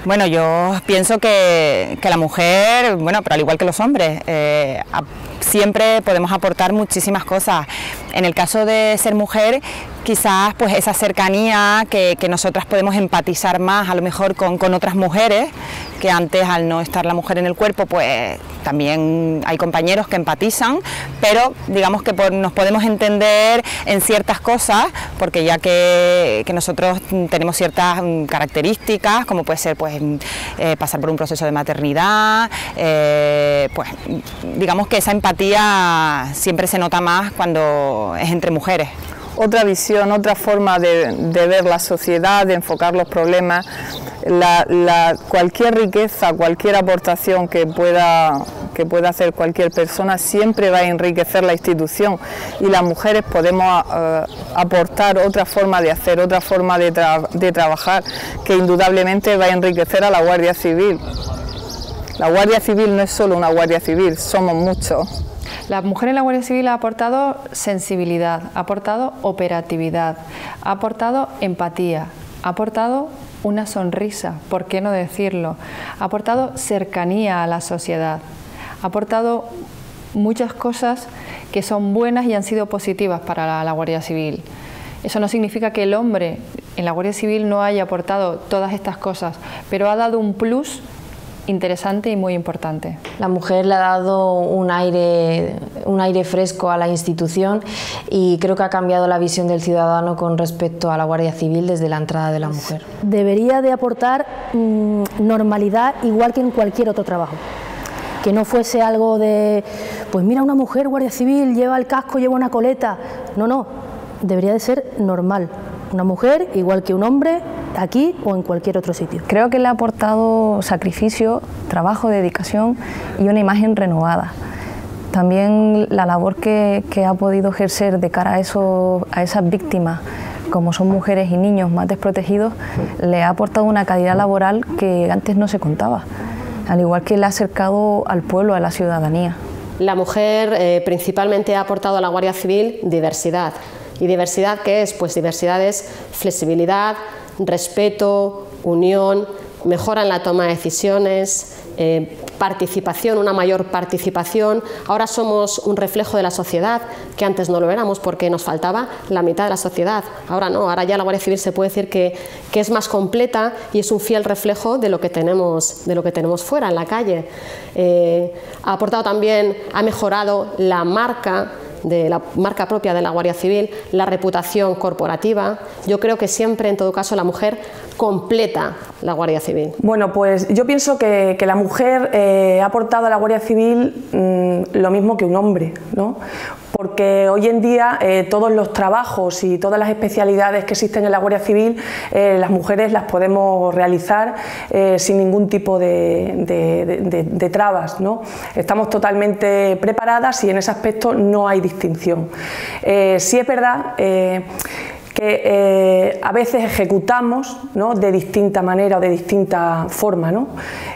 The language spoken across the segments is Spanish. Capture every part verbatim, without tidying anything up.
Bueno, yo pienso que, que la mujer, bueno, pero al igual que los hombres, eh, a, siempre podemos aportar muchísimas cosas. En el caso de ser mujer, quizás pues esa cercanía que, que nosotras podemos empatizar más a lo mejor con, con otras mujeres, que antes al no estar la mujer en el cuerpo pues también hay compañeros que empatizan, pero digamos que por, nos podemos entender en ciertas cosas, porque ya que, que nosotros tenemos ciertas características, como puede ser pues eh, pasar por un proceso de maternidad, eh, pues digamos que esa empatía siempre se nota más cuando es entre mujeres. Otra visión, otra forma de, de ver la sociedad, de enfocar los problemas, la, la, cualquier riqueza, cualquier aportación que pueda, que pueda hacer cualquier persona siempre va a enriquecer la institución, y las mujeres podemos uh, aportar otra forma de hacer, otra forma de, tra de trabajar, que indudablemente va a enriquecer a la Guardia Civil. La Guardia Civil no es solo una Guardia Civil, somos muchos. La mujer en la Guardia Civil ha aportado sensibilidad, ha aportado operatividad, ha aportado empatía, ha aportado una sonrisa, ¿por qué no decirlo? Ha aportado cercanía a la sociedad, ha aportado muchas cosas que son buenas y han sido positivas para la, la Guardia Civil. Eso no significa que el hombre en la Guardia Civil no haya aportado todas estas cosas, pero ha dado un plus interesante y muy importante. La mujer le ha dado un aire, un aire fresco a la institución, y creo que ha cambiado la visión del ciudadano con respecto a la Guardia Civil desde la entrada de la mujer. Debería de aportar mmm, normalidad igual que en cualquier otro trabajo. Que no fuese algo de, pues mira, una mujer Guardia Civil, lleva el casco, lleva una coleta. No, no, debería de ser normal. Una mujer igual que un hombre, aquí o en cualquier otro sitio. Creo que le ha aportado sacrificio, trabajo, dedicación y una imagen renovada. También la labor que, que ha podido ejercer de cara a, eso, a esas víctimas, como son mujeres y niños más desprotegidos, le ha aportado una calidad laboral que antes no se contaba, al igual que le ha acercado al pueblo, a la ciudadanía. La mujer eh, principalmente ha aportado a la Guardia Civil diversidad. ¿Y diversidad qué es? Pues diversidad es flexibilidad, respeto, unión, mejora en la toma de decisiones, eh, participación, una mayor participación. Ahora somos un reflejo de la sociedad, que antes no lo éramos porque nos faltaba la mitad de la sociedad. Ahora no, ahora ya la Guardia Civil se puede decir que, que es más completa y es un fiel reflejo de lo que tenemos, de lo que tenemos fuera, en la calle. Eh, ha aportado también, ha mejorado la marca, de la marca propia de la Guardia Civil, la reputación corporativa. Yo creo que siempre, en todo caso, la mujer completa la Guardia Civil. Bueno, pues yo pienso que, que la mujer eh, ha aportado a la Guardia Civil mmm, lo mismo que un hombre, ¿no? Porque hoy en día eh, todos los trabajos y todas las especialidades que existen en la Guardia Civil, eh, las mujeres las podemos realizar eh, sin ningún tipo de, de, de, de trabas, ¿no? Estamos totalmente preparadas y en ese aspecto no hay distinción. Eh, sí es verdad eh, que eh, a veces ejecutamos, ¿no?, de distinta manera o de distinta forma, ¿no?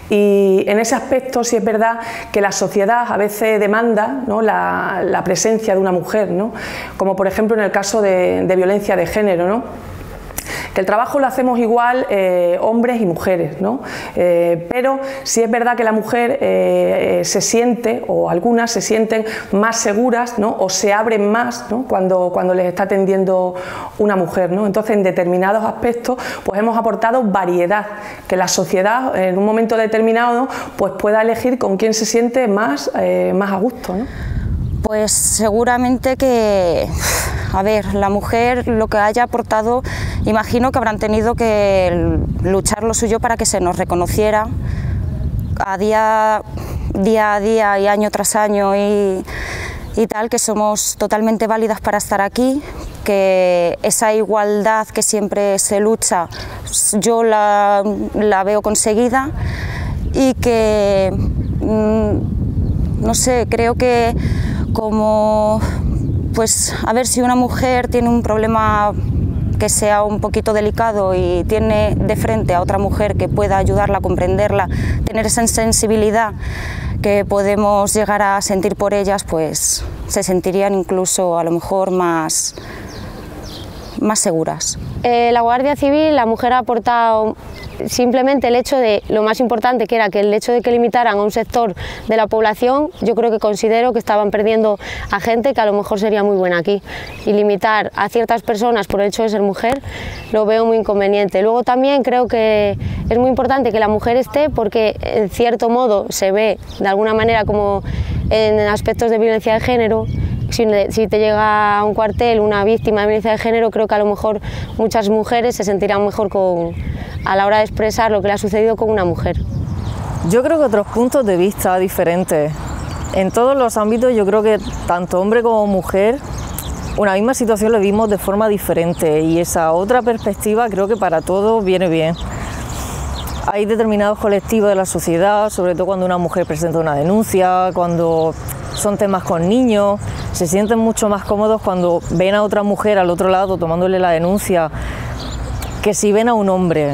Y en ese aspecto sí es verdad que la sociedad a veces demanda, ¿no?, la, la presencia de una mujer, ¿no?, como por ejemplo en el caso de, de violencia de género, ¿no?, que el trabajo lo hacemos igual eh, hombres y mujeres, ¿no? Eh, pero sí es verdad que la mujer eh, eh, se siente, o algunas se sienten más seguras, ¿no?, o se abren más, ¿no?, cuando, cuando les está atendiendo una mujer, ¿no? Entonces, en determinados aspectos pues hemos aportado variedad, que la sociedad en un momento determinado, ¿no?, pues pueda elegir con quién se siente más, eh, más a gusto, ¿no? Pues seguramente que, a ver, la mujer lo que haya aportado, imagino que habrán tenido que luchar lo suyo para que se nos reconociera a día, día a día y año tras año y, y tal, que somos totalmente válidas para estar aquí, que esa igualdad que siempre se lucha, yo la, la veo conseguida y que, no sé, creo que como, pues, a ver, si una mujer tiene un problema que sea un poquito delicado y tiene de frente a otra mujer que pueda ayudarla a comprenderla, tener esa sensibilidad que podemos llegar a sentir por ellas, pues se sentirían incluso a lo mejor más, más seguras. Eh, la Guardia Civil, la mujer ha aportado Simplemente el hecho de, lo más importante que era que el hecho de que limitaran a un sector de la población, yo creo que considero que estaban perdiendo a gente que a lo mejor sería muy buena aquí, y limitar a ciertas personas por el hecho de ser mujer lo veo muy inconveniente. Luego también creo que es muy importante que la mujer esté porque en cierto modo se ve de alguna manera como en aspectos de violencia de género. Si, si te llega a un cuartel una víctima de violencia de género, creo que a lo mejor muchas mujeres se sentirán mejor con, a la hora de expresar lo que le ha sucedido con una mujer. Yo creo que otros puntos de vista diferentes. En todos los ámbitos yo creo que tanto hombre como mujer una misma situación lo vimos de forma diferente y esa otra perspectiva creo que para todos viene bien. Hay determinados colectivos de la sociedad, sobre todo cuando una mujer presenta una denuncia, cuando son temas con niños, se sienten mucho más cómodos cuando ven a otra mujer al otro lado tomándole la denuncia que si ven a un hombre.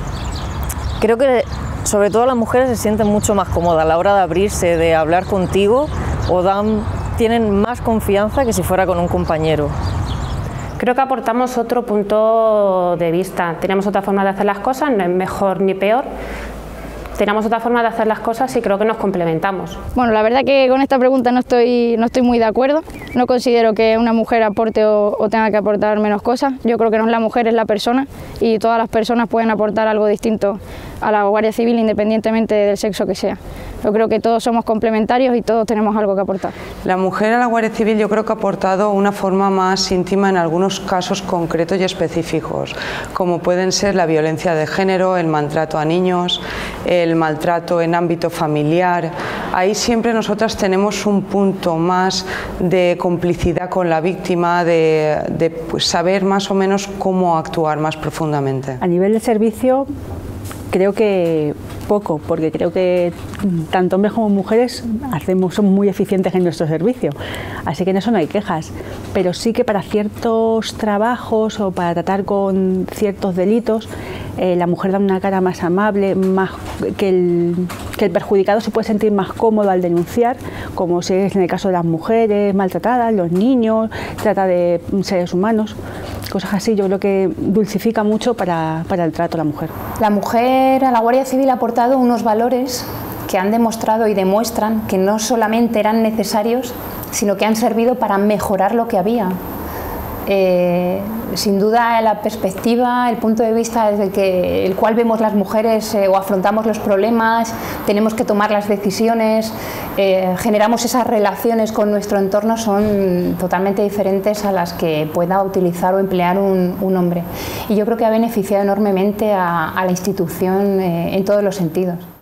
Creo que sobre todo las mujeres se sienten mucho más cómodas a la hora de abrirse, de hablar contigo, o dan, tienen más confianza que si fuera con un compañero. Creo que aportamos otro punto de vista, tenemos otra forma de hacer las cosas, no es mejor ni peor. Tenemos otra forma de hacer las cosas y creo que nos complementamos. Bueno, la verdad que con esta pregunta no estoy, no estoy muy de acuerdo. No considero que una mujer aporte o, o tenga que aportar menos cosas. Yo creo que no es la mujer, es la persona y todas las personas pueden aportar algo distinto a la Guardia Civil independientemente del sexo que sea. Yo creo que todos somos complementarios y todos tenemos algo que aportar. La mujer a la Guardia Civil yo creo que ha aportado una forma más íntima en algunos casos concretos y específicos, como pueden ser la violencia de género, el maltrato a niños, el maltrato en ámbito familiar. Ahí siempre nosotras tenemos un punto más de complicidad con la víctima, de, de pues, saber más o menos cómo actuar más profundamente. A nivel de servicio, creo que poco, porque creo que tanto hombres como mujeres hacemos, somos muy eficientes en nuestro servicio, así que en eso no hay quejas, pero sí que para ciertos trabajos o para tratar con ciertos delitos, eh, la mujer da una cara más amable, más que el, que el perjudicado se puede sentir más cómodo al denunciar, como si es en el caso de las mujeres maltratadas, los niños, trata de seres humanos. Cosas así, yo creo que dulcifica mucho para, para el trato a la mujer. La mujer a la Guardia Civil ha aportado unos valores que han demostrado y demuestran que no solamente eran necesarios, sino que han servido para mejorar lo que había. Eh, sin duda la perspectiva, el punto de vista desde el, que, el cual vemos las mujeres eh, o afrontamos los problemas, tenemos que tomar las decisiones, eh, generamos esas relaciones con nuestro entorno son totalmente diferentes a las que pueda utilizar o emplear un, un hombre. Y yo creo que ha beneficiado enormemente a, a la institución eh, en todos los sentidos.